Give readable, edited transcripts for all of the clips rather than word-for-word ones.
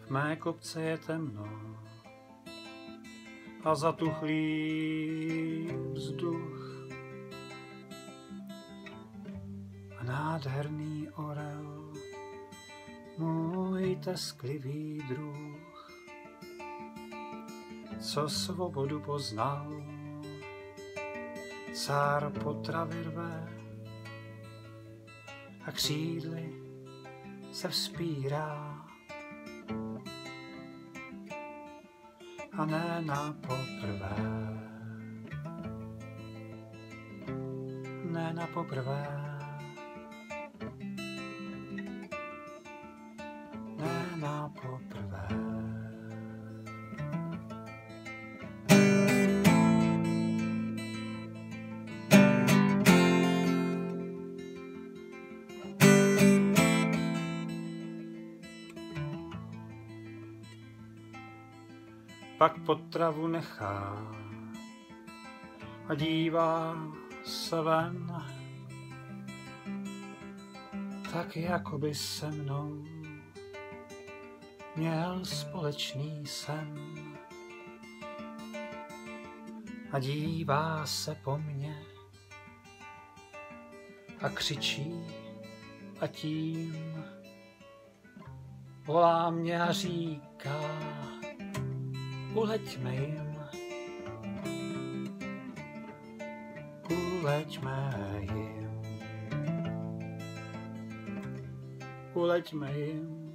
V mé kopce je temno a zatuchlý vzduch a nádherný orel, můj tesklivý druh, co svobodu poznal, cár potravy rve a křídly se vzpírá. A ne na poprvé, ne na poprvé, ne na poprvé. Pak potravu nechá a dívá se ven, tak jako by se mnou měl společný sen. A dívá se po mně a křičí a tím volá mě a říká: uleďme jim, uleďme jim, uleďme jim,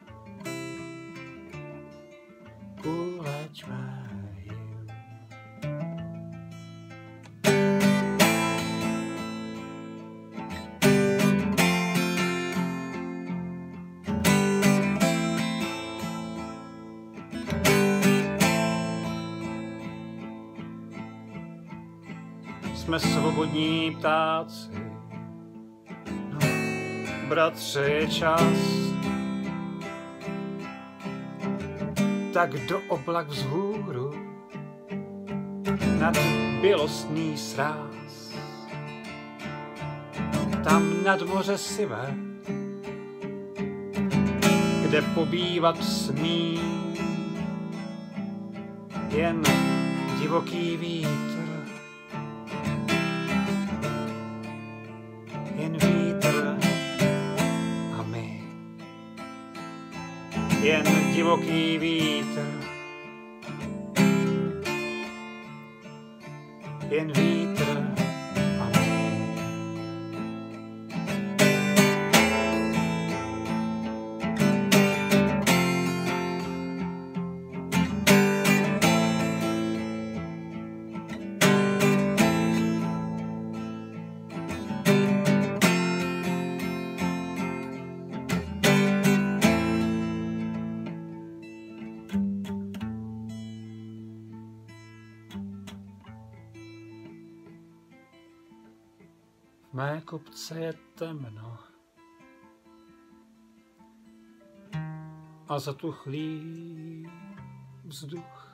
uleďme jim. Jsme svobodní ptáci, no, bratře, je čas, tak do oblak vzhůru nad bělostný sráz. Tam nad moře sivé, kde pobývat smí jen divoký vítr, jen vítr a my, jen divoký vítr, jen vítr a my. V mé kopce je temno a zatuchlý vzduch